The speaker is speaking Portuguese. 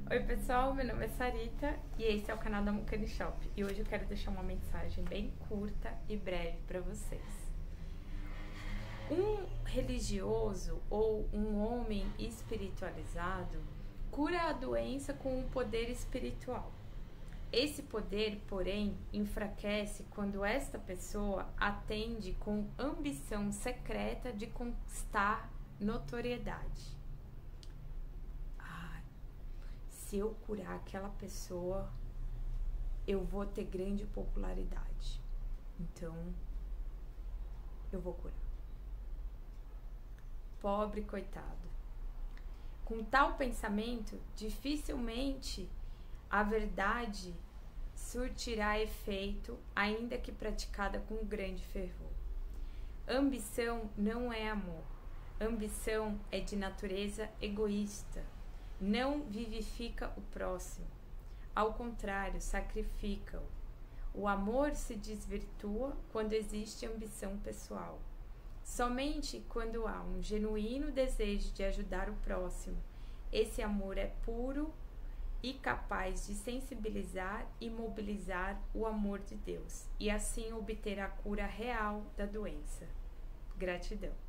Oi pessoal, meu nome é Sarita e esse é o canal da Mucane Shop e hoje eu quero deixar uma mensagem bem curta e breve para vocês. Um religioso ou um homem espiritualizado cura a doença com um poder espiritual. Esse poder, porém, enfraquece quando esta pessoa atende com ambição secreta de conquistar notoriedade. Se eu curar aquela pessoa, eu vou ter grande popularidade. Então, eu vou curar. Pobre coitado. Com tal pensamento, dificilmente a verdade surtirá efeito, ainda que praticada com grande fervor. Ambição não é amor. Ambição é de natureza egoísta. Não vivifica o próximo, ao contrário, sacrifica-o. O amor se desvirtua quando existe ambição pessoal. Somente quando há um genuíno desejo de ajudar o próximo, esse amor é puro e capaz de sensibilizar e mobilizar o amor de Deus, e assim obter a cura real da doença. Gratidão.